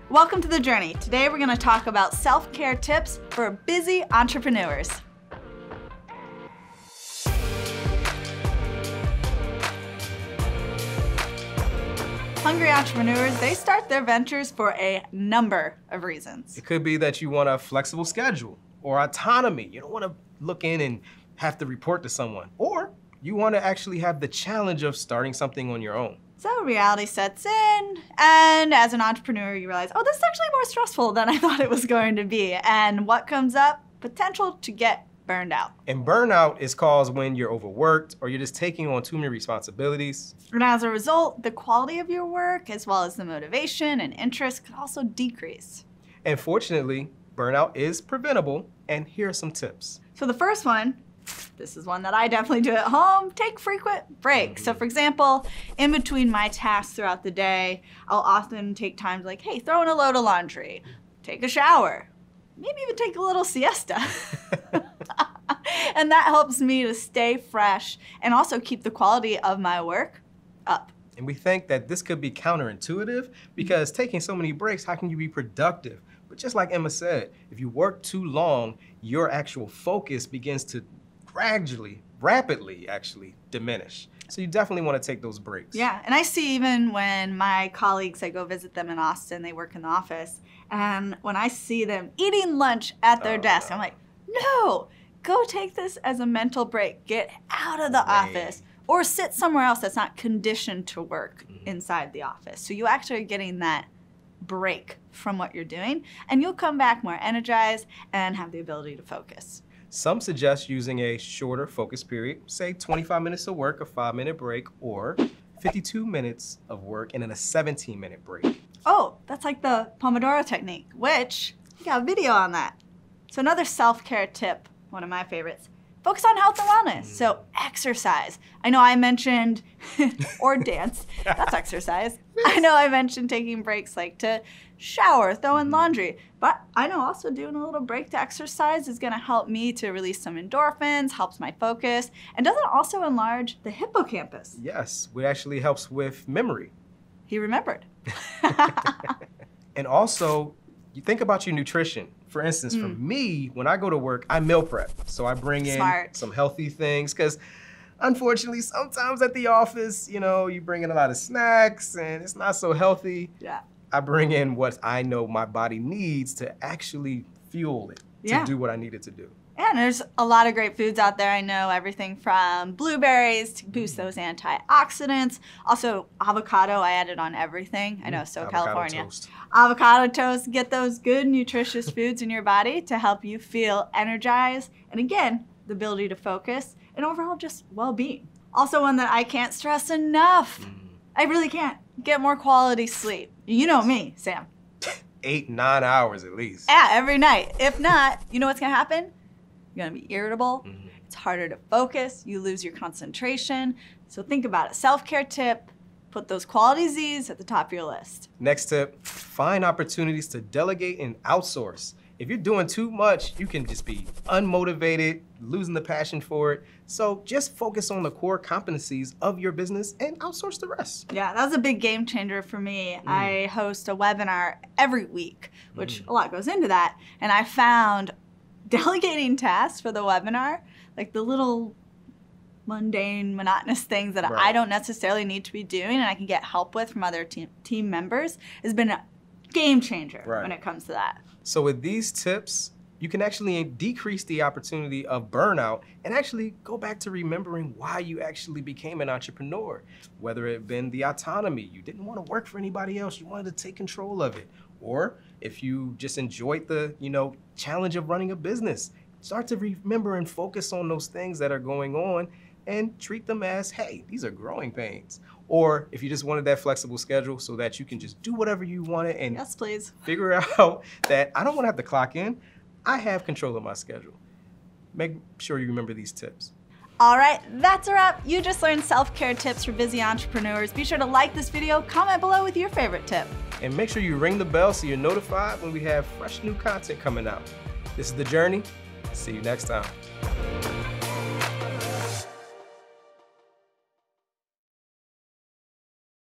Welcome to The Journey. Today we're going to talk about self-care tips for busy entrepreneurs. Hungry entrepreneurs, they start their ventures for a number of reasons. It could be that you want a flexible schedule or autonomy. You don't want to look in and have to report to someone. Or you want to actually have the challenge of starting something on your own. So reality sets in, and as an entrepreneur, you realize, oh, this is actually more stressful than I thought it was going to be. And what comes up? Potential to get burned out. And burnout is caused when you're overworked or you're just taking on too many responsibilities. And as a result, the quality of your work, as well as the motivation and interest, could also decrease. And fortunately, burnout is preventable, and here are some tips. So the first one, this is one that I definitely do at home, take frequent breaks. So for example, in between my tasks throughout the day, I'll often take times like, hey, throw in a load of laundry, take a shower, maybe even take a little siesta. And that helps me to stay fresh and also keep the quality of my work up. And we think that this could be counterintuitive because taking so many breaks, how can you be productive? But just like Emma said, if you work too long, your actual focus begins to rapidly actually diminish. So you definitely want to take those breaks. Yeah, and I see even when my colleagues, I go visit them in Austin, they work in the office, and when I see them eating lunch at their desk, I'm like, no, go take this as a mental break. Get out of the office or sit somewhere else that's not conditioned to work inside the office. So you actually are getting that break from what you're doing, and you'll come back more energized and have the ability to focus. Some suggest using a shorter focus period, say 25 minutes of work, a 5-minute break, or 52 minutes of work and then a 17-minute break. Oh, that's like the Pomodoro technique, which you got a video on that. So another self-care tip, one of my favorites, focus on health and wellness. So exercise. I know I mentioned, or dance, that's exercise. I know I mentioned taking breaks like to shower, throw in laundry, but I know also doing a little break to exercise is gonna help me to release some endorphins, helps my focus, and doesn't also enlarge the hippocampus. Yes, it actually helps with memory. He remembered. And also, you think about your nutrition. For instance, for me, when I go to work, I meal prep. So I bring in some healthy things because unfortunately, sometimes at the office, you bring in a lot of snacks and it's not so healthy. Yeah. I bring in what I know my body needs to actually fuel it, to do what I need it to do. And there's a lot of great foods out there. I know everything from blueberries to boost those antioxidants. Also, avocado, I added on everything. I know, so California. Toast. Avocado toast, get those good nutritious foods in your body to help you feel energized. And again, the ability to focus and overall just well-being. Also one that I can't stress enough. I really can't. Get more quality sleep. You know me, Sam. 8-9 hours at least. Yeah, every night. If not, you know what's gonna happen? You're gonna be irritable. It's harder to focus. You lose your concentration. So think about it. Self-care tip, put those quality Z's at the top of your list. Next tip, find opportunities to delegate and outsource. If you're doing too much, you can just be unmotivated, losing the passion for it. So just focus on the core competencies of your business and outsource the rest. Yeah, that was a big game changer for me. I host a webinar every week, which a lot goes into that. And I found delegating tasks for the webinar, like the little mundane, monotonous things that I don't necessarily need to be doing and I can get help with from other team members, has been a game changer when it comes to that. So with these tips, you can actually decrease the opportunity of burnout and actually go back to remembering why you actually became an entrepreneur. Whether it been the autonomy, you didn't want to work for anybody else, you wanted to take control of it. Or if you just enjoyed the, challenge of running a business, start to remember and focus on those things that are going on and treat them as, hey, these are growing pains. Or if you just wanted that flexible schedule so that you can just do whatever you wanted and figure out that I don't want to have to clock in. I have control of my schedule. Make sure you remember these tips. All right, that's a wrap. You just learned self-care tips for busy entrepreneurs. Be sure to like this video, comment below with your favorite tip. And make sure you ring the bell so you're notified when we have fresh new content coming out. This is The Journey. See you next time.